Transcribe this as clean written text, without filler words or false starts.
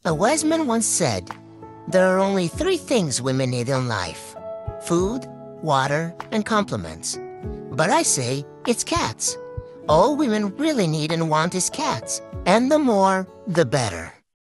A wise man once said, there are only 3 things women need in life: food, water, and compliments. But I say, it's cats. All women really need and want is cats, and the more, the better.